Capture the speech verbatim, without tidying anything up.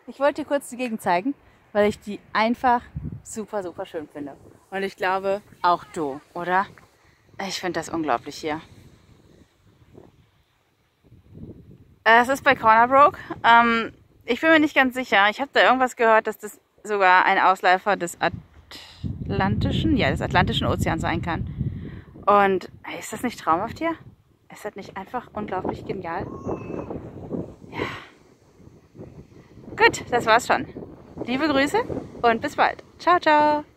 Ich wollte dir kurz die Gegend zeigen, weil ich die einfach super, super schön finde. Und ich glaube, auch du, oder? Ich finde das unglaublich hier. Es ist bei Corner Brook. Ähm, ich bin mir nicht ganz sicher. Ich habe da irgendwas gehört, dass das sogar ein Ausläufer des Atlantischen, ja, des Atlantischen Ozeans sein kann. Und hey, ist das nicht traumhaft hier? Ist das nicht einfach unglaublich genial? Ja. Gut, das war's schon. Liebe Grüße und bis bald. Ciao, ciao.